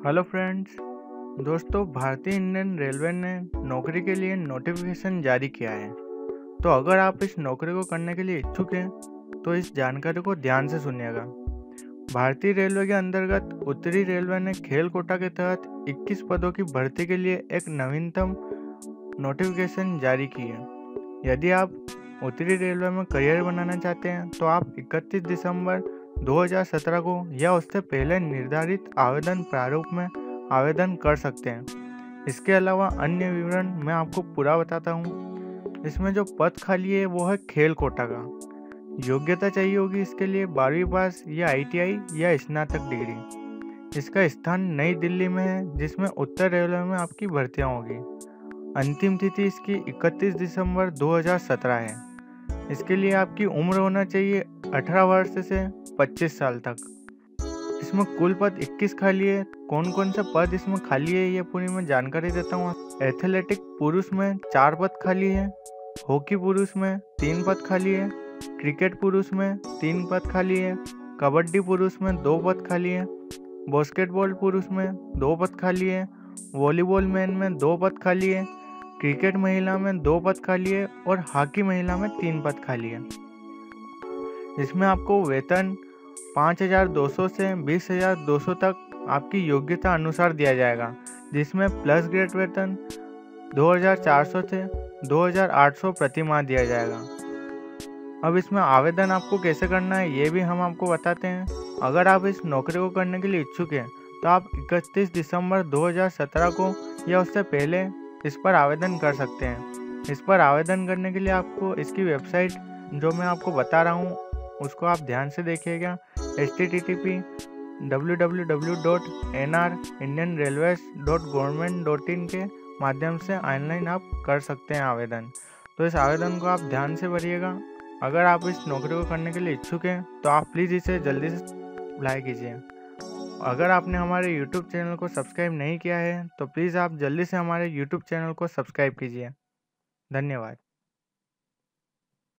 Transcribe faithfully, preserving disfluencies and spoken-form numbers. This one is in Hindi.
Hello friends. दोस्तों, भारतीय इंडियन रेलवे ने नौकरी के लिए नोटिफिकेशन जारी किया है। तो अगर आप इस नौकरी को करने के लिए इच्छुक हैं तो इस जानकारी को ध्यान से सुनिएगा। भारतीय रेलवे के अंतर्गत उत्तरी रेलवे ने खेल कोटा के तहत इक्कीस पदों की भर्ती के लिए एक नवीनतम नोटिफिकेशन जारी की है। यदि आप उत्तरी रेलवे में करियर बनाना चाहते हैं तो आप इकतीस दिसंबर दो हज़ार सत्रह को या उससे पहले निर्धारित आवेदन प्रारूप में आवेदन कर सकते हैं। इसके अलावा अन्य विवरण मैं आपको पूरा बताता हूँ। इसमें जो पद खाली है वो है खेल कोटा का। योग्यता चाहिए होगी इसके लिए बारहवीं पास या आई टी आई या स्नातक डिग्री। इसका स्थान नई दिल्ली में है, जिसमें उत्तर रेलवे में आपकी भर्तियाँ होगी। अंतिम तिथि इसकी इकतीस दिसंबर दो हज़ार सत्रह है। इसके लिए आपकी उम्र होना चाहिए अठारह वर्ष से पच्चीस साल तक। इसमें कुल पद इक्कीस खाली है। कौन कौन से पद इसमें खाली है ये पूरी मैं जानकारी देता हूँ। एथलेटिक पुरुष में चार पद खाली है, हॉकी पुरुष में तीन पद खाली है, क्रिकेट पुरुष में तीन पद खाली है, कबड्डी पुरुष में दो पद खाली है, बास्केटबॉल पुरुष में दो पद खाली है, वॉलीबॉल मैन में दो पद खाली है, क्रिकेट महिला में दो पद खाली है और हॉकी महिला में तीन पद खाली है। इसमें आपको वेतन पाँच हज़ार दो सौ से बीस हज़ार दो सौ तक आपकी योग्यता अनुसार दिया जाएगा, जिसमें प्लस ग्रेड वेतन दो हज़ार चार सौ से दो हज़ार आठ सौ प्रति माह दिया जाएगा। अब इसमें आवेदन आपको कैसे करना है ये भी हम आपको बताते हैं। अगर आप इस नौकरी को करने के लिए इच्छुक हैं तो आप इकतीस दिसंबर दो हज़ार सत्रह को या उससे पहले इस पर आवेदन कर सकते हैं। इस पर आवेदन करने के लिए आपको इसकी वेबसाइट जो मैं आपको बता रहा हूँ उसको आप ध्यान से देखिएगा। H T T T P W W W dot N R Indian railways dot government dot in के माध्यम से ऑनलाइन आप कर सकते हैं आवेदन। तो इस आवेदन को आप ध्यान से भरिएगा। अगर आप इस नौकरी को करने के लिए इच्छुक हैं तो आप प्लीज़ इसे जल्दी से अप्लाई कीजिए। अगर आपने हमारे यूट्यूब चैनल को सब्सक्राइब नहीं किया है तो प्लीज़ आप जल्दी से हमारे यूट्यूब चैनल को सब्सक्राइब कीजिए। धन्यवाद।